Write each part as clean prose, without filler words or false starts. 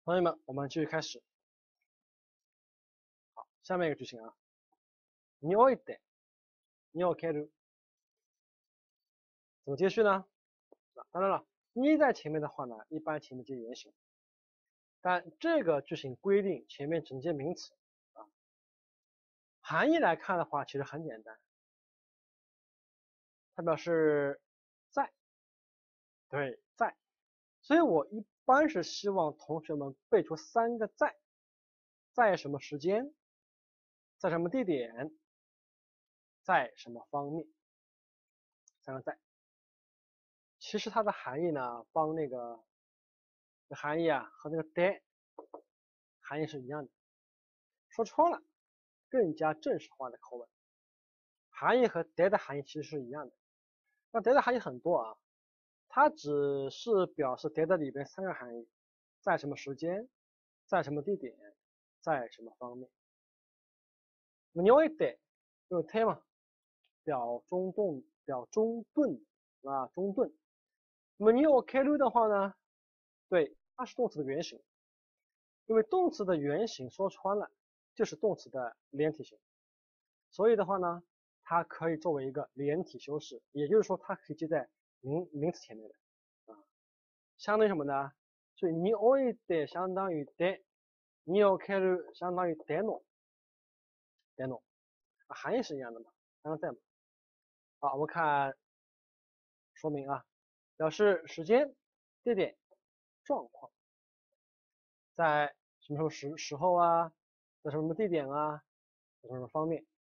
同学们，我们继续开始。好，下面一个句型啊，において、における，怎么接续呢？当然了，你在前面的话呢，一般前面接原形，但这个句型规定前面只能接名词啊。含义来看的话，其实很简单，它表示在，对，在。所以我一般是希望同学们背出3个在，在什么时间，在什么地点，在什么方面，3个在。其实它的含义呢，帮那个含义啊和那个 de 含义是一样的。说穿了，更加正式化的口吻，含义和 de 的含义其实是一样的。那 de 的含义很多啊，它只是表示 de 的里边3个含义，在什么时间，在什么地点，在什么方面。你有一点就是 te 嘛，表中顿啊，中顿。那么你有 keru 的话呢，对，它是动词的原形，因为动词的原形说穿了就是动词的连体型，所以的话呢，它可以作为一个连体修饰，也就是说它可以接在名词前面的啊，相当于什么呢？所以你おいて相当于で，你有 keru 相当于での，含义是一样的嘛，刚刚在嘛。好，我们看说明啊，表示时间、地点、状况，在什么时候啊，在什么地点啊，在什么方面。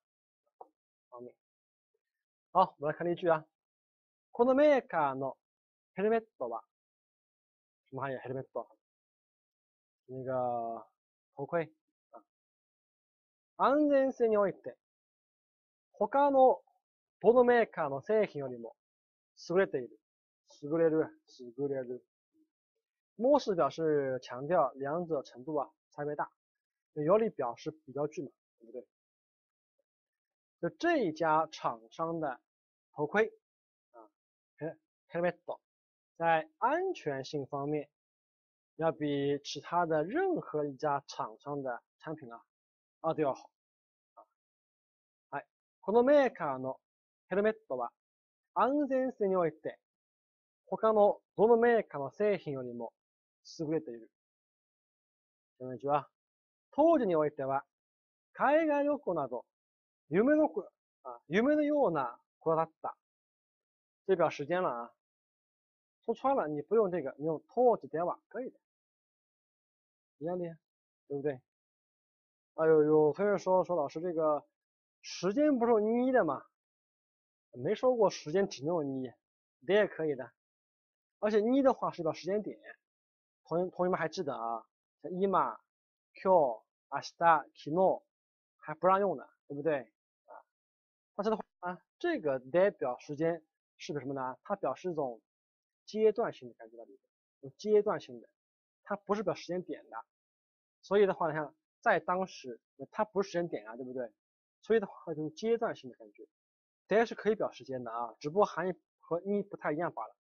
好，我们来看例句啊。このメーカーのヘルメットは什么含义？ヘルメット，那个头盔啊。安全性において他のどのメーカーの製品よりも優れている。優れる。模式表示强调，两者程度啊差别大。有理表示比较句嘛，对不对？就这一家厂商的头盔啊 ，helmet 在安全性方面要比其他的任何一家厂商的产品啊都要好啊。はい、このメーカーのヘルメットは安全性において他のどのメーカーの製品よりも優れている。下面一句は、当時においては海外旅行など夢のような子だった。这表时间了啊。说穿了，你不用这个，你用当時では可以的，一样的呀，对不对？哎呦，有同学说老师这个时间不是有你的吗？没说过时间只能有你，的也可以的。而且你的话是表时间点，同学们还记得啊？像今、今日、明日、昨日还不让用的，对不对？啊，但是的话啊，这个代表时间是个什么呢？它表示一种阶段性的感觉到里面，有阶段性的，它不是表时间点的。所以的话，你看在当时，它不是时间点啊，对不对？所以的话就是阶段性的感觉。的是可以表时间的啊，只不过含义和你不太一样罢了。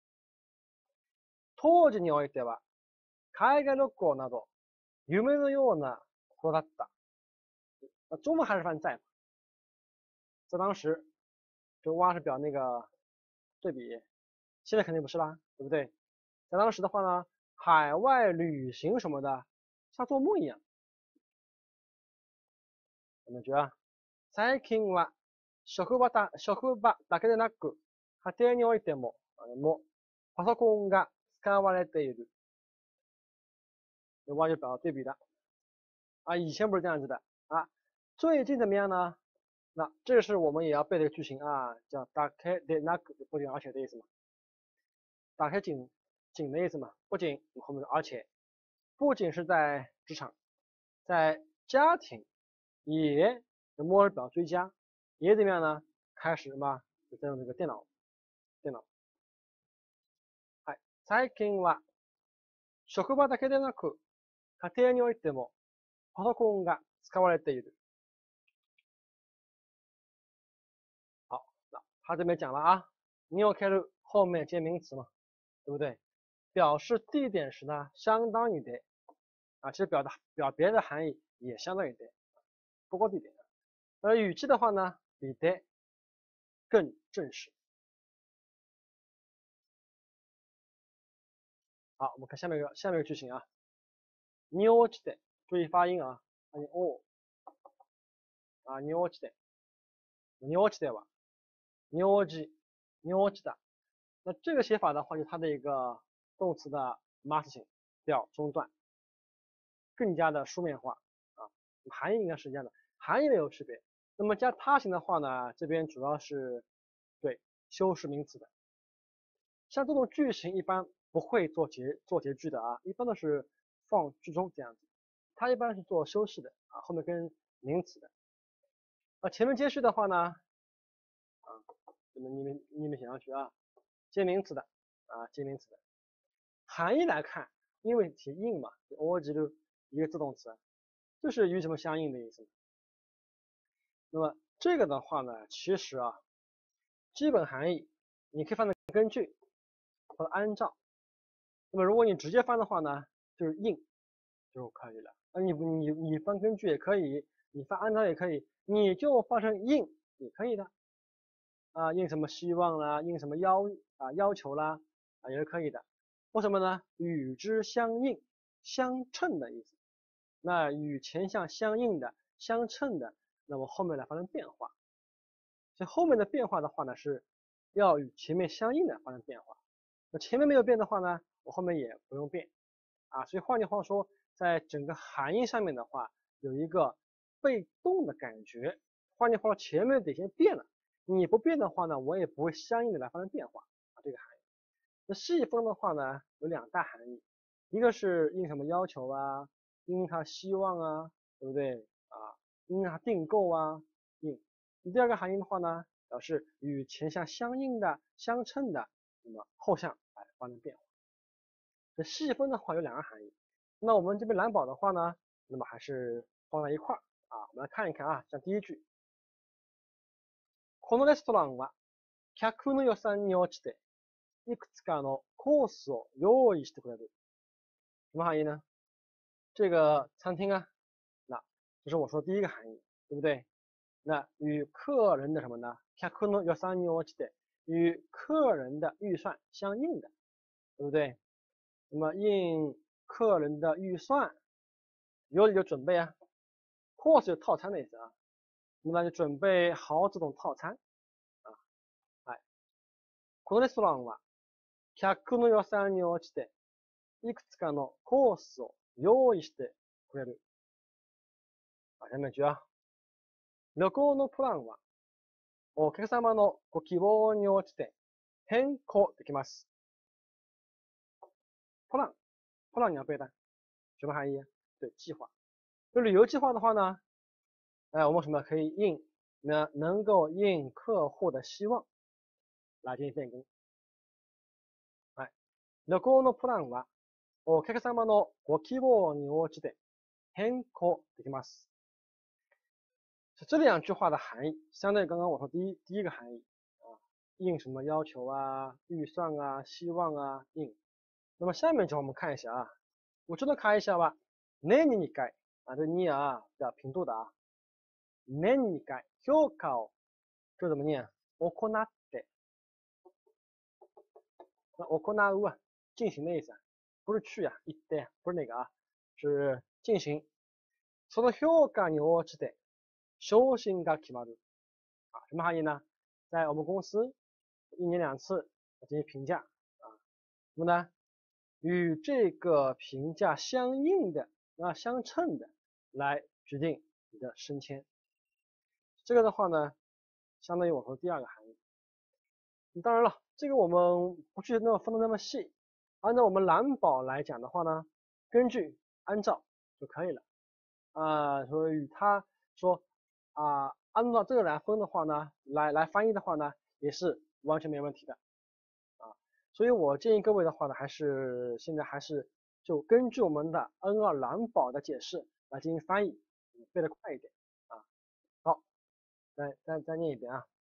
当時においては海外旅行など夢のような子だった。中文还是翻在嘛，在当时，这蛙是表那个对比，现在肯定不是啦，对不对？在当时的话呢，海外旅行什么的，像做梦一样。我们觉得，最近は職場だけでなく、家庭においてもパソコンが使われている。蛙就表对比的啊，以前不是这样子的啊，最近怎么样呢？那这是我们也要背的一个句型啊，叫打开的那个不仅而且的意思嘛，打开仅的意思嘛，不仅后面的而且，不仅是在职场，在家庭也摩尔表追加，也怎么样呢？开始嘛，就在用这个电脑。はい、最近は職場だけでなく家庭においてもパソコンが使われている。好，那他这边讲了啊，你要开始后面接名词嘛，对不对？表示地点时呢，相当于的啊，其实表别的含义也相当于得，不过一点。而语气的话呢，比得更正式。好，我们看下面一个句型啊，に落ちて，注意发音啊，发音哦啊，に落ちて，に落ちては，に落ち，に落ちた。那这个写法的话，就是它的一个动词的 must 型表中断，更加的书面化啊，含义应该是一样的，含义没有区别。那么加他形的话呢，这边主要是对修饰名词的。像这种句型一般不会做结句的啊，一般都是放句中这样子。它一般是做修饰的啊，后面跟名词的。前面接续的话呢，啊，你们写上去啊，接名词的啊，接名词的。含义来看，因为提应嘛，我记住一个自动词，就是与什么相应的意思。那么这个的话呢，其实啊，基本含义你可以翻成根据或者按照。那么如果你直接翻的话呢，就是应就可以了。那你翻根据也可以，你翻按照也可以，你就翻成应也可以的。啊，应什么希望啦，应什么要求啦，啊也是可以的。为什么呢？与之相应、相称的意思。那与前项相应的、相称的，那么后面来发生变化。所以后面的变化的话呢，是要与前面相应的发生变化。那前面没有变的话呢，我后面也不用变啊。所以换句话说，在整个含义上面的话，有一个被动的感觉。换句话说，前面得先变了，你不变的话呢，我也不会相应的来发生变化啊。这个含义。那细分的话呢，有两大含义，一个是应什么要求啊，应他希望啊，对不对啊？应他订购啊，应。第二个含义的话呢，表示与前项相应的、相称的，那么后项来发生变化。这细分的话有两个含义。那我们这边蓝宝的话呢，那么还是放在一块儿啊。我们来看一看啊，像第一句，このレストランは客の予算に応じていくつかのコースを用意してくれる。什么含义呢？这个餐厅啊，那这是我说第一个含义，对不对？那与客人的什么呢？客の予算に応じて，与客人的预算相应的，对不对？那么应客人的预算，有就准备啊，course 就套餐的意思啊，那么就准备好这种套餐啊。はい。このレストランは客の予算に応じていくつかのコースを用意してくれる。あ、下面句啊。旅行のプランはお客様のご希望に応じて変更できます。plan 你要背的，什么含义？对，计划。就旅游计划的话呢，我们什么可以能够应客户的希望来进行变更。はい。旅行のプランはお客様のご希望に応じて変更できます。这两句话的含义，相对于刚刚我说第一个含义啊，应什么要求啊、预算啊、希望啊，应。那么下面就我们看一下啊，我ちょっと看一下吧。年に2回啊，这你啊比较频度的啊。年に2回評価を这怎么念？行って。那行う啊，进行的意思，不是去啊，行って不是那个啊，是进行。その評価に応じて昇進が決まる啊，什么含义呢？在我们公司1年2次进行评价啊，那么呢，与这个评价相应的相称的来决定你的升迁。这个的话呢，相当于我说第二个含义。当然了，这个我们不去分得那么细，按照我们蓝宝来讲的话呢，根据按照就可以了啊。所以他说啊，按照这个来分的话呢，来翻译的话呢，也是完全没问题的啊。所以我建议各位的话呢，现在还是就根据我们的 N2 蓝宝的解释来进行翻译，背得快一点啊。好，再念一遍啊。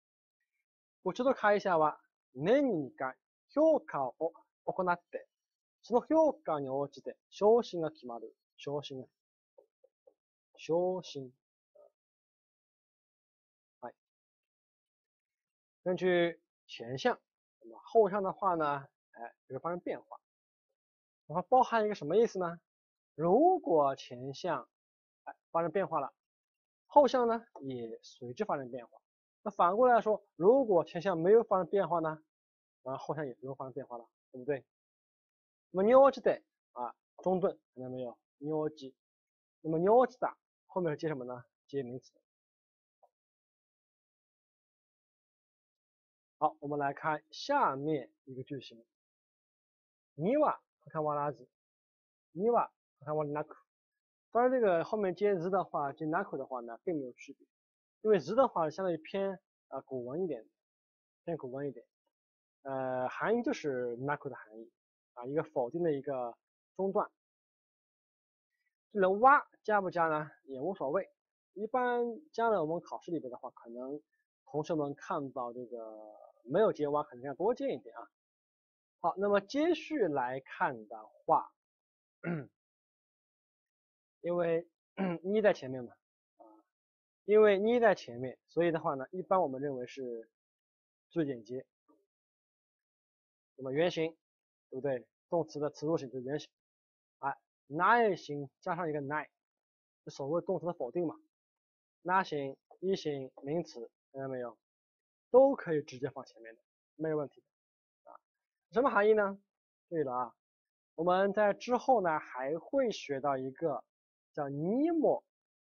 我ちょっと会社は年に2回評価を行ってその評価に応じて昇進が決まる。昇進。昇進。はい。根据前项，那么后项的话呢，就会发生变化。然后包含一个什么意思呢？如果前项发生变化了，后项呢也随之发生变化。那反过来说，如果前项没有发生变化呢，后项也不用发生变化了，对不对？那么尿基的中顿看到没有？尿基。那么尿基的后面是接什么呢？接名词。好，我们来看下面一个句型。你は関わらず。你は関わらなく。当然这个后面接 z 的话，接 naku 的话呢，并没有区别，因为 z 的话相当于偏古文一点，偏古文一点。含义就是 naku 的含义一个否定的一个中断。这个哇加不加呢也无所谓，一般加了我们考试里边的话，可能同学们看到这个没有接哇，可能要多接一点啊。好，那么接续来看的话，因为你在前面嘛，因为你在前面，所以的话呢，一般我们认为是最简洁。那么原形，对不对？动词的词助形就是原形。那形加上一个那，就所谓动词的否定嘛。那形、一形、名词，看到没有？都可以直接放前面的，没有问题的什么含义呢？对了我们在之后呢还会学到一个叫尼莫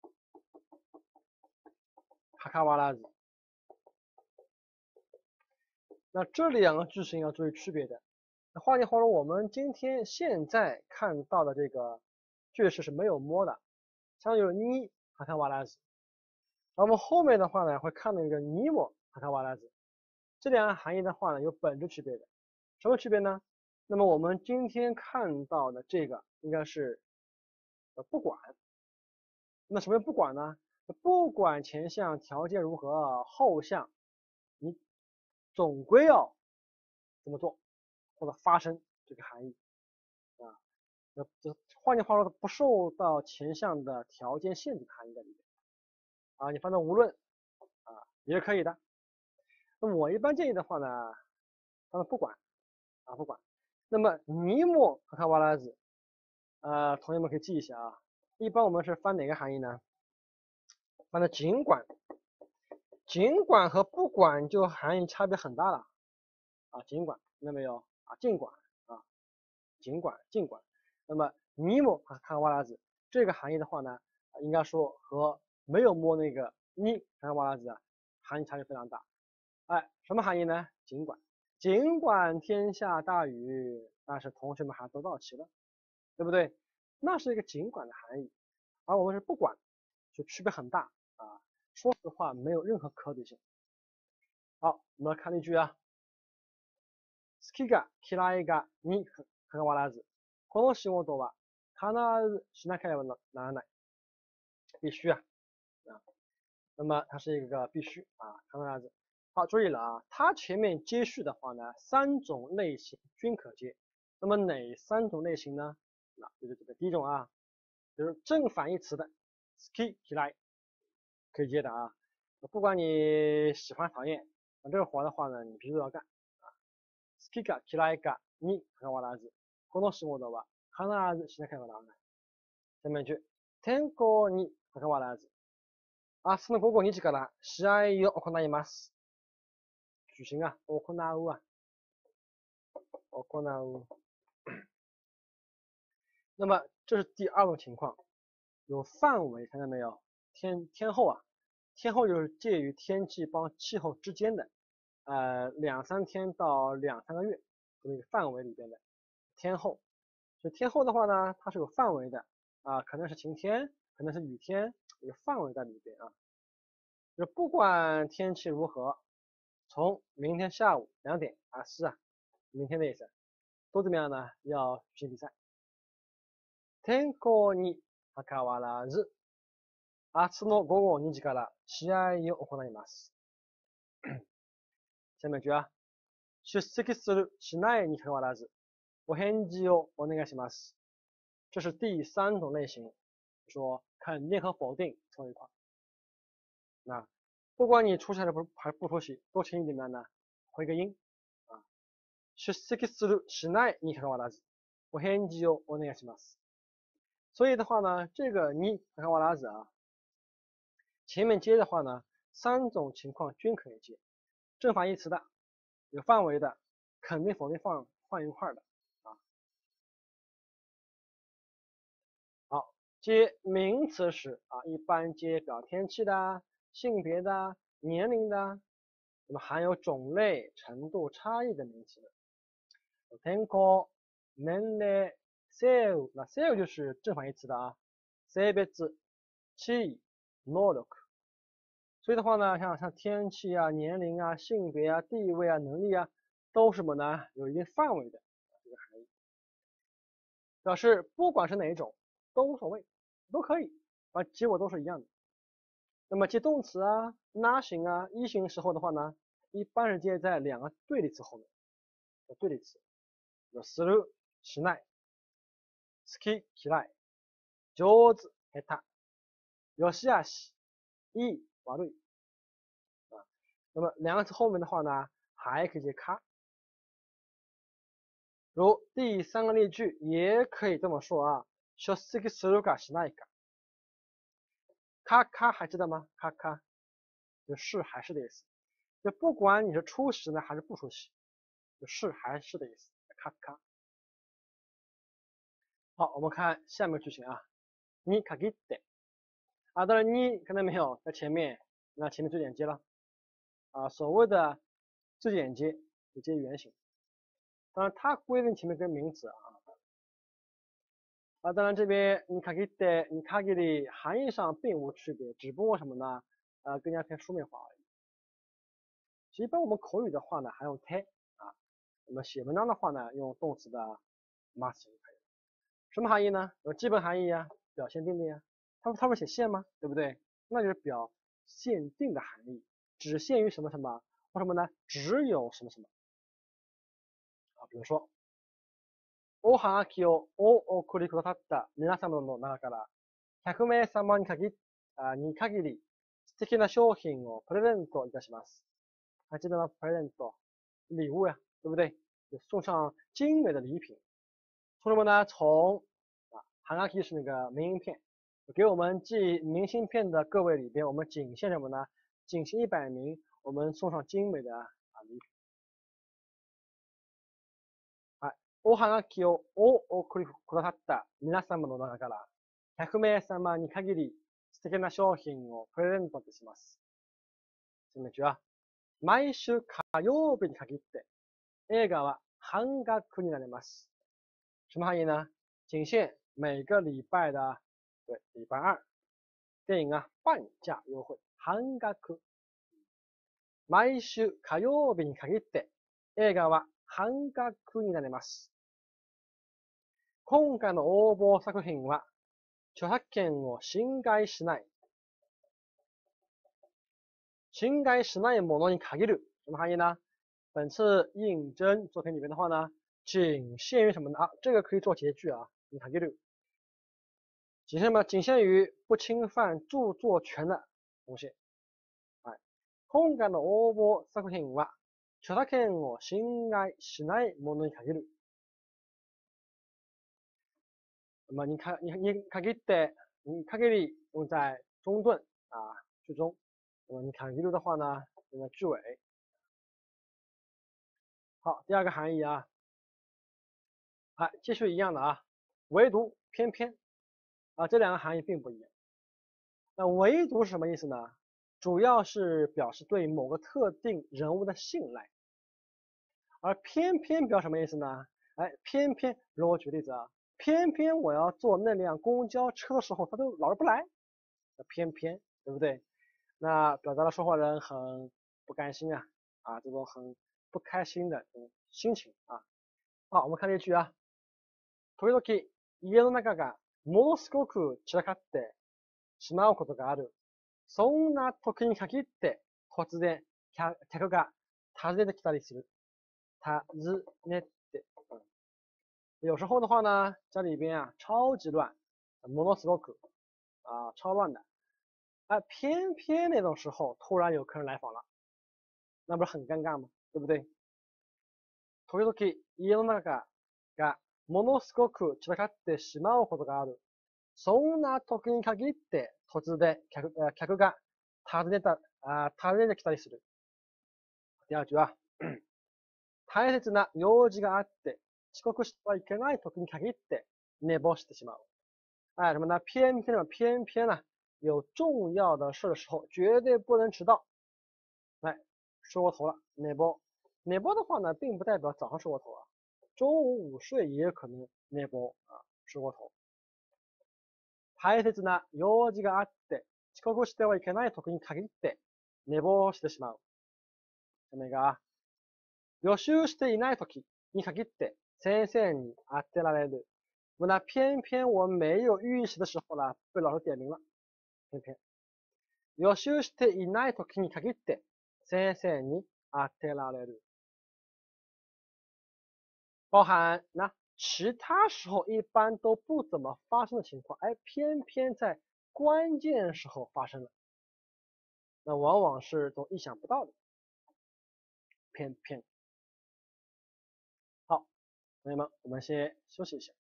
卡卡瓦拉子。那这两个句型要注意区别的。换句话说，我们现在看到的这个句式是没有摸的，像有尼卡卡瓦拉子。那我们后面的话呢会看到一个尼莫卡卡瓦拉子，这两个含义的话呢有本质区别的。什么区别呢？那么我们今天看到的这个应该是不管。那什么叫不管呢？不管前项条件如何，后项你总归要这么做或者发生这个含义这换句话说，不受到前项的条件限制的含义在里面你反正无论也是可以的。那么我一般建议的话呢，不管不管。那么尼莫和卡瓦拉子同学们可以记一下一般我们是翻哪个含义呢？翻的尽管。尽管和不管就含义差别很大了尽管看到没有尽管尽管。那么尼莫和卡瓦拉子这个含义的话呢，应该说和没有摸那个你卡瓦拉子含义差别非常大。什么含义呢？尽管天下大雨，但是同学们还都到齐了，对不对？那是一个尽管的含义，而我们是不管，就区别很大说实话没有任何可比性。好，我们来看例句好きが嫌いがに関わらず、この仕事は必ずしなければならない。必须那么它是一个必须必ず。好，注意了它前面接续的话呢，3种类型均可接。那么哪3种类型呢？就是这个第一种就是正反义词的好き嫌い可以接的不管你喜欢讨厌，这个活的话呢，你必须都要干好きが嫌いがに関わらず、この仕事は必ずしなければならない。下面一句、天候に関わらず、明日の午後2時から試合を行います。举行行う行う。那么这是第二种情况，有范围，看到没有？天候天候就是介于天气帮气候之间的2-3天到2-3个月这么一个范围里边的天候。所以天候的话呢，它是有范围的可能是晴天，可能是雨天，有范围在里边就不管天气如何，从明天下午2点是明天的意思，都怎么样呢？要举行比赛。天候に関わらず、明日の午後2時から試合を行います。下面一句出席するしないに関わらず、 お返事をお願いします。这是第三种类型，说肯定和否定凑一块。那不管你出席还是不出席，都请你怎么样呢？回个音啊。出席するしないに関わらず、お返事をお願いします。所以的话呢，这个你関わらず啊，前面接的话呢，三种情况均可以接，正反义词的，有范围的，肯定否定放一块的啊。好，接名词时啊，一般接表天气的、性别的、年龄的，那么含有种类、程度差异的名词的。天候、年齢、性、那性就是正反义词的啊，性別、地位、能力。所以的话呢，像天气啊、年龄啊、性别啊、地位啊、能力啊，都是什么呢？有一定范围的这个含义，表示不管是哪一种都无所谓，都可以，结果都是一样的。那么接动词啊、nothing啊、一型时候的话呢，一般是接在两个对立词后面，对立词。する、しない、好き、嫌い、上手、下手、よしあし、いい、悪い啊。那么两个词后面的话呢，还可以接か。如第三个例句也可以这么说啊，出席するかしないか。か还记得吗？か就是还是的意思。就不管你是出席呢还是不出席，就是还是的意思。か。好，我们看下面句型啊，に限って啊，当然你看到没有，在前面，那前面最简接了啊，所谓的最简接就接原形，当然它规定前面跟名词啊，当然这边你限って你限り含义上并无区别，只不过什么呢？更加偏书面化而已。其实一般我们口语的话呢，还用て啊，那么写文章的话呢，用动词的 must 就可以了。什么含义呢？有基本含义呀，表限定的呀。他们写限吗？对不对？那就是表限定的含义，只限于什么什么，或什么呢？只有什么什么啊。比如说，おはがきをお送りくださった皆様の中から100名様に限り素敵な商品をプレゼントいたします。还记得吗？present 礼物呀，对不对？就送上精美的礼品。从什么呢？从哈拉 k 是那个明信片，给我们寄明信片的各位里边，我们仅限什么呢？仅限100名，我们送上精美的礼品。おはがきをお送りくださった皆様の中から100名様に限り素敵な商品をプレゼントいたします。这么句啊。毎週火曜日に限って映画は半額になります。什么含义呢？仅限每个礼拜的，对，礼拜二，电影啊半价优惠，半額。毎週火曜日に限って映画は半額になります。今回の応募作品は著作権を侵害しない。侵害しないものに限る，什么含义呢？本次应征作品里面的话呢，仅限于什么呢？这个可以做结句啊，に限る。仅限什么？仅限于不侵犯著作权的东西。今回の応募作品は著作権を侵害しないものに限る。那么你限って，你限り用在中顿句中。那么你限る的话呢，用在句尾。好，第二个含义啊，继续一样的啊，唯独、偏偏这两个含义并不一样。那唯独是什么意思呢？主要是表示对某个特定人物的信赖，而偏偏表什么意思呢？偏偏，如我举例子啊，偏偏我要坐那辆公交车的时候，他都老是不来，偏偏，对不对？那表达了说话人很不甘心这种很不开心的这种心情啊。好，我们看这句啊，時々家の中がものすごく散らかってしまうことがある。そんな時に限って突然客が訪ねてきたりする。訪ねて。 有时候的话呢，家里边啊超级乱，ものすごく啊超乱的，偏偏那种时候突然有客人来访了，那不是很尴尬吗？对不对？時々家の中がものすごく散らかってしまうことがある。そんな時に限って突然客が訪ねてきたりする。第二句啊，大切な用事があって遅刻してはいけない時に限って寝坊してしまう。什么呢？偏偏呢，有重要的事的时候绝对不能迟到。睡过头了，寝坊。寝坊的话呢，并不代表早上睡过头啊，中午午睡也有可能寝坊啊，睡过頭。大切な用事があって遅刻してはいけない時に限って寝坊してしまう。下面が予習していない時に限って先生に当てられる。那偏偏我没有预习的时候呢，被老师点名了。偏偏予習していない時に限って先生に当てられる。包含那其他时候一般都不怎么发生的情况，偏偏在关键时候发生了，那往往是都意想不到的。偏偏。好，朋友们，我们先休息一下。